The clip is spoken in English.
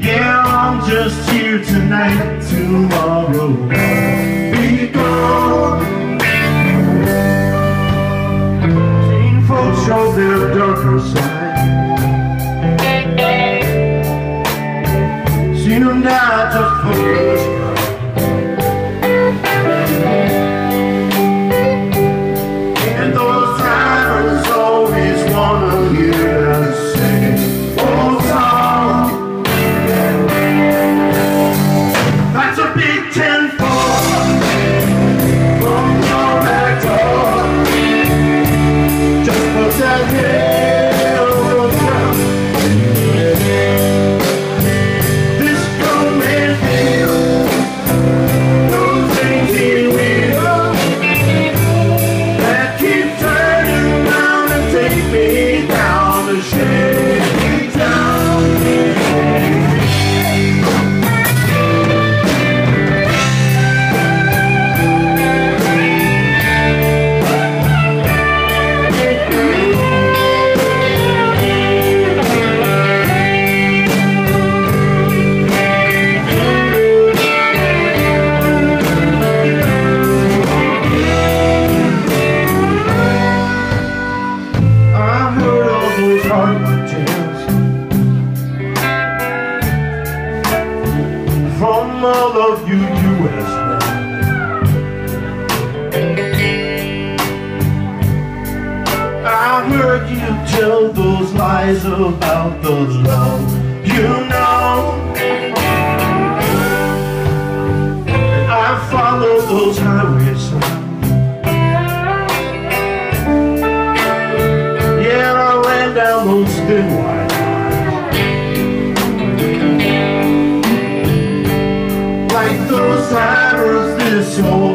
Yeah, I'm just here tonight, tomorrow I'll be gone. Seen folks show their darker side, seen them die just for the sky. And those drivers always wanna hear us sing old song. That's a big 10-4 from your back door. Just put that head on the ground. This drum and feel those things he will that keep turning round and take me down the shady town. Hardwood tales from all of you U.S. I heard you tell those lies about the love you know, and I follow those highway signs. Down those thin white lines, like those drivers this old